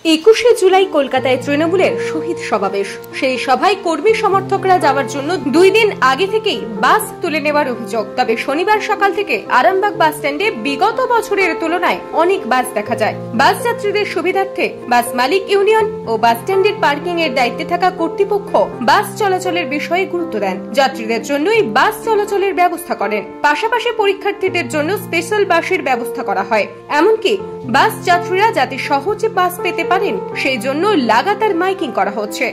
21শে জুলাই কলকাতায় তৃণমূলের শহীদ সমাবেশ। সেই সভায় কর্মী সমর্থকরা যাওয়ার জন্য 2 দিন আগে থেকেই বাস তুলে নেওয়ার অভিযোগ। তবে শনিবার সকাল থেকে আরামবাগ বাস স্ট্যান্ডে বিগত বছরের তুলনায় অনেক বাস দেখা যায়। বাস যাত্রীদের সুবিধার্থে বাস মালিক ইউনিয়ন ও বাস স্ট্যান্ডের পার্কিং এর দায়িত্বে থাকা কর্তৃপক্ষ বাস চলাচলের বিষয়ে গুরুত্ব দেন। যাত্রীদের জন্যই বাস চলাচলের ব্যবস্থা করেন। পাশাপাশি পরীক্ষার্থীদের জন্য স্পেশাল বাসের ব্যবস্থা করা হয়। এমনকি বাস যাত্রীরা যাতে সহজে বাস পেতে পারেন সেই জন্য লাগাতার মাইকিং করা হচ্ছে।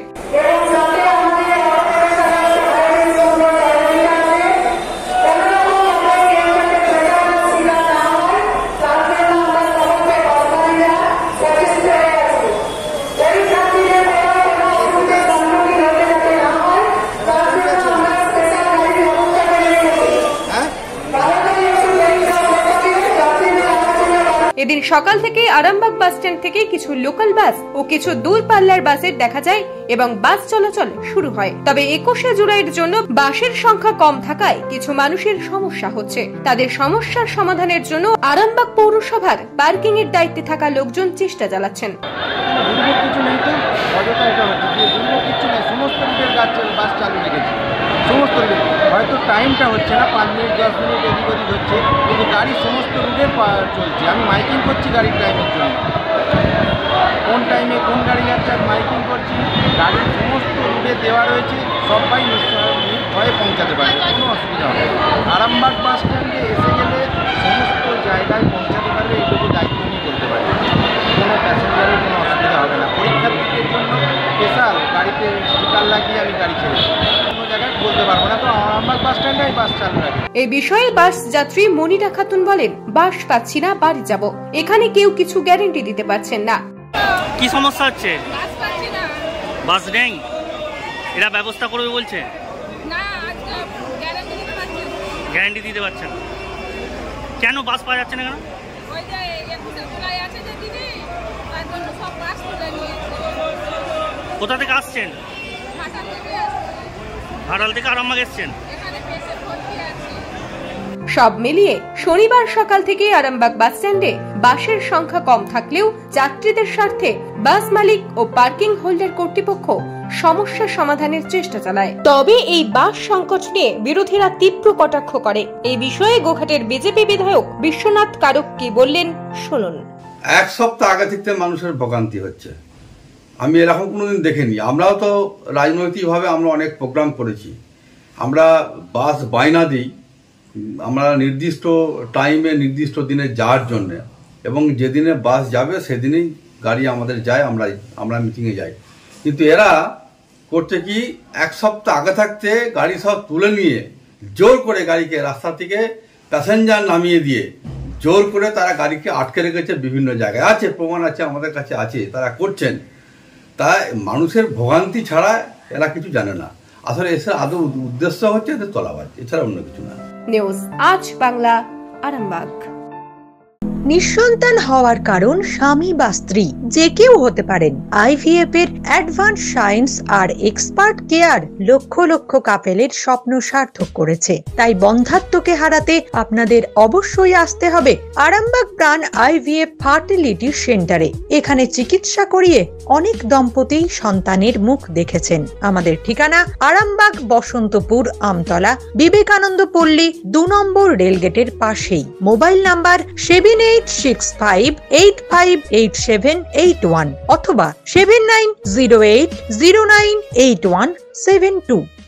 এদিন সকাল থেকে আরামবাগ বাস স্ট্যান্ড থেকে কিছু লোকাল বাস ও কিছু দূরপাল্লার বাসের দেখা যায় এবং বাস চলাচল শুরু হয়। তবে 21শে জুলাইয়ের জন্য বাসের সংখ্যা কম থাকায় কিছু মানুষের সমস্যা হচ্ছে। তাদের সমস্যার সমাধানের জন্য আরামবাগ পৌরসভার পার্কিং এর দায়িত্বে থাকা লোকজন চেষ্টা চালাচ্ছেন। হয়তো টাইমটা হচ্ছে না, 5 মিনিট 10 মিনিট এদিক ওদিক হচ্ছে, কিন্তু গাড়ি সমস্ত রুটে চলছে। আমি মাইকিং করছি গাড়ির টাইমের জন্য, কোন টাইমে কোন গাড়ি যাচ্ছে আমি মাইকিং করছি। গাড়ির সমস্ত রুটে দেওয়া রয়েছে, সবাই ভয়ে পৌঁছাতে পারে, কোনো অসুবিধা হবে না। আরামবাগ বাস স্ট্যান্ডে এসে গেলে সমস্ত জায়গায় পৌঁছাতে পারবে, এইটুকু দায়িত্ব নিয়ে করতে পারবে, কোনো প্যাসেঞ্জারের কোনো অসুবিধা হবে না। পরীক্ষার্থীদের জন্য স্পেশাল গাড়িতে স্টিকার লাগিয়ে আমি গাড়ি ছেড়ে বলতে পারবো না, তো আরামবাগ বাস স্ট্যান্ডে বাস চালু রাখি। এই বিষয়ে বাস যাত্রী মনিরা খাতুন বলেন, বাস পাচ্ছি না, বাড়ি যাব। এখানে কেউ কিছু গ্যারান্টি দিতে পারছেন না। কি সমস্যা হচ্ছে? বাস পাচ্ছি না, বাস নেই, এরা ব্যবস্থা করবে বলছে না, আজকে গ্যারান্টি দিতে পারছেন। কেন বাস পাওয়া যাচ্ছে না কেন? ওই যে 21শে জুলাই আছে যে দিদি, তার জন্য সব বাস তুলে নিয়েছে। কোথা থেকে আসছেন? ঘাটাল থেকে আরামবাগ এসছেন। সব মিলিয়ে শনিবার সকাল থেকে আরামবাগ বাস স্ট্যান্ডে বাসের সংখ্যা কম থাকলেও যাত্রীদের স্বার্থে বাস মালিক ও পার্কিং হোল্ডার কর্তৃপক্ষ সমস্যা সমাধানের চেষ্টা চালায়। তবে এই বাস সংকট নিয়ে বিরোধীরা তীব্র কটাক্ষ করে। এই বিষয়ে গোঘাটের বিজেপি বিধায়ক বিশ্বনাথ কারক কি বললেন শুনুন। 1 সপ্তাহ আগে থেকে মানুষের ভোগান্তি হচ্ছে, আমি এরকম কোনোদিন দেখিনি। আমরাও তো রাজনৈতিকভাবে আমরা অনেক প্রোগ্রাম করেছি, আমরা বাস বায়না দিই, আমরা নির্দিষ্ট টাইমে নির্দিষ্ট দিনে যাওয়ার জন্যে, এবং যেদিনে বাস যাবে সেদিনেই গাড়ি আমাদের যায়, আমরা মিটিংয়ে যাই। কিন্তু এরা করছে কি, 1 সপ্তাহ আগে থাকতে গাড়ি সব তুলে নিয়ে জোর করে গাড়িকে রাস্তা থেকে প্যাসেঞ্জার নামিয়ে দিয়ে জোর করে তারা গাড়িকে আটকে রেখেছে বিভিন্ন জায়গায়। আছে, প্রমাণ আছে, আমাদের কাছে আছে, তারা করছেন। তাই মানুষের ভোগান্তি ছাড়া এরা কিছু জানে না। আসলে এসে আদৌ উদ্দেশ্য হচ্ছে এদের তোলাবাজ, এছাড়া অন্য কিছু না। নিউজ আজ বাংলা, আরামবাগ। নিঃসন্তান হওয়ার কারণ স্বামী বা স্ত্রী যে কেউ হতে পারেন। IVF এর অ্যাডভান্স সায়েন্স আর এক্সপার্ট কেয়ার লক্ষ লক্ষ কাপেলের স্বপ্ন সার্থক করেছে। তাই বন্ধাত্বকে হারাতে আপনাদের অবশ্যই আসতে হবে আরামবাগ প্রাণ IVF ফার্টিলিটি সেন্টারে। এখানে চিকিৎসা করিয়ে অনেক দম্পতি সন্তানের মুখ দেখেছেন। আমাদের ঠিকানা আরামবাগ বসন্তপুর আমতলা বিবেকানন্দ পল্লী 2 নম্বর রেলগেটের পাশেই। মোবাইল নাম্বার 7865858781 অথবা 7908098172।